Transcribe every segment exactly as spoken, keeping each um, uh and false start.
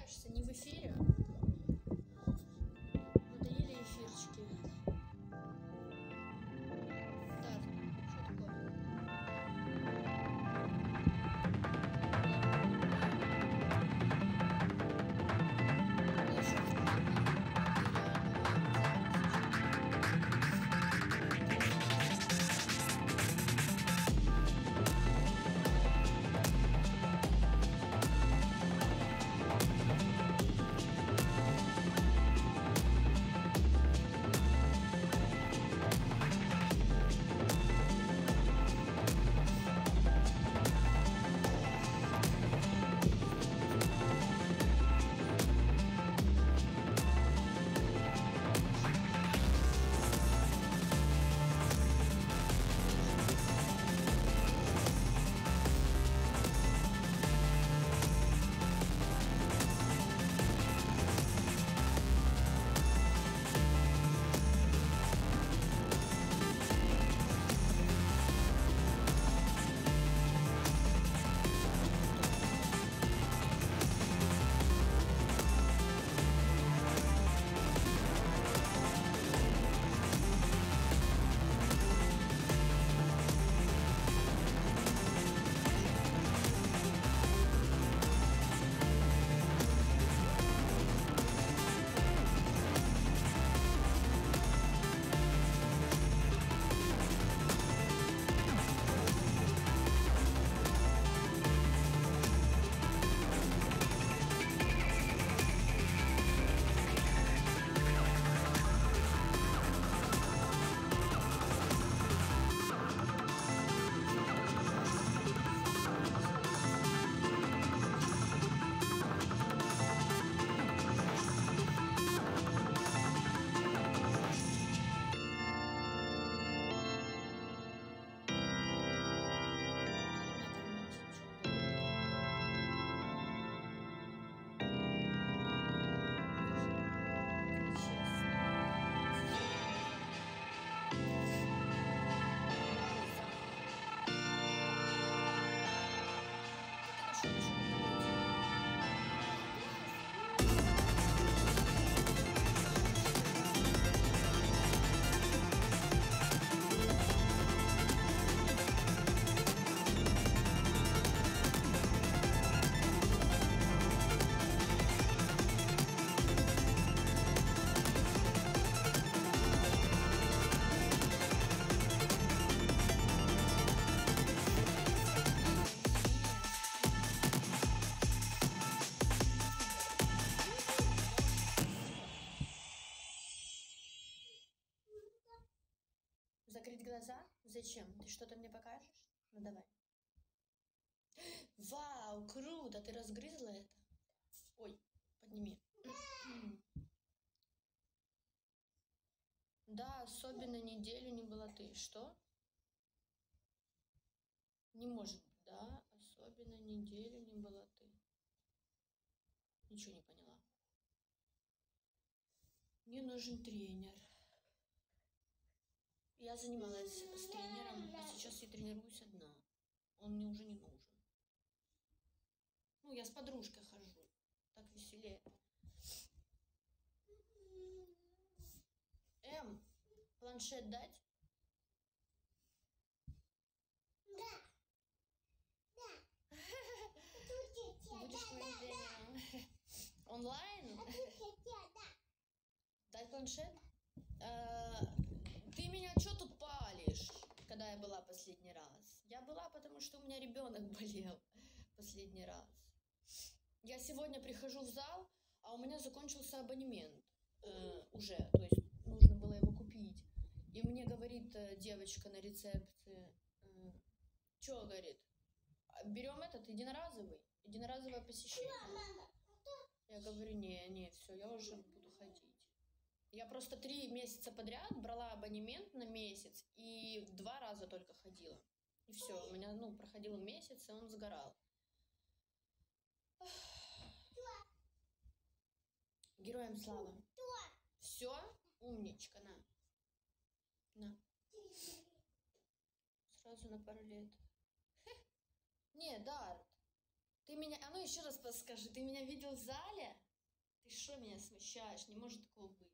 кажется, не в эфире. Надоели эфирчики. Да, что такое? Я ещё в Закрыть глаза? Зачем? Ты что-то мне покажешь? Ну давай. Вау, круто! Ты разгрызла это? Ой, подними. Да, особенно неделю не была ты. Что? Не может быть, да? Особенно неделю не была ты. Ничего не поняла. Мне нужен тренер. Я занималась с тренером, а сейчас я тренируюсь одна. Он мне уже не нужен. Ну, я с подружкой хожу. Так веселее. Эм, планшет дать? Да. Да. Будешь моим тренером? Онлайн? Дать планшет? Ты меня что тут палишь, когда я была последний раз? Я была, потому что у меня ребенок болел последний раз. Я сегодня прихожу в зал, а у меня закончился абонемент э, уже, то есть нужно было его купить. И мне говорит э, девочка на рецепции, э, что говорит, берем этот единоразовый, единоразовое посещение. Я говорю, не, не, все, я уже буду ходить. Я просто три месяца подряд брала абонемент на месяц и два раза только ходила. И все, у меня, ну, проходил месяц, и он сгорал. Героям слава. Все, умничка, на. На. Сразу на пару лет. Не, Дарт. Ты меня... А ну еще раз подскажи, ты меня видел в зале? Ты что меня смущаешь? Не может такого быть.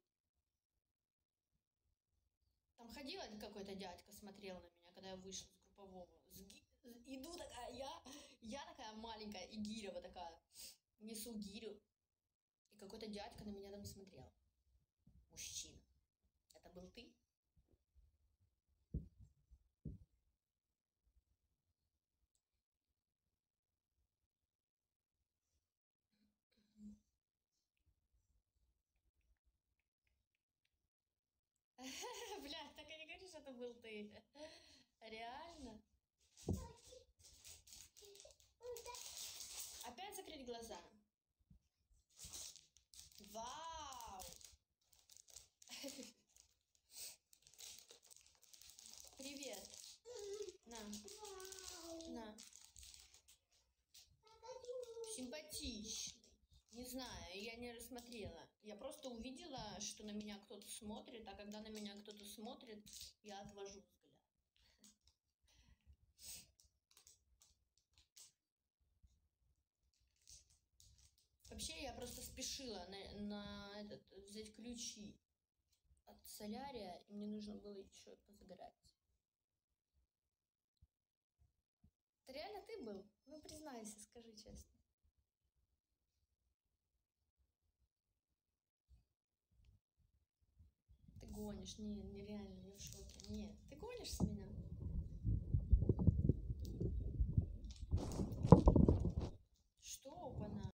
Там ходил один какой-то дядька, смотрел на меня, когда я вышла с группового. Сги... Иду такая, я... Я такая маленькая, и гиря вот такая. Несу гирю. И какой-то дядька на меня там смотрел. Мужчина. Это был ты? Бля, так и не говоришь, это был ты. Реально? Опять закрыть глаза. Вау! Привет. На. На. Симпатичный. Не знаю, я не рассмотрела. Я просто увидела, что на меня кто-то смотрит, а когда на меня кто-то смотрит, я отвожу взгляд. Вообще, я просто спешила на, на этот, взять ключи от солярия, и мне нужно было еще позагорать. Это реально ты был? Ну, признайся, скажи честно. Ты гонишь. Нет, нереально, я в шоке. Нет, ты гонишь с меня?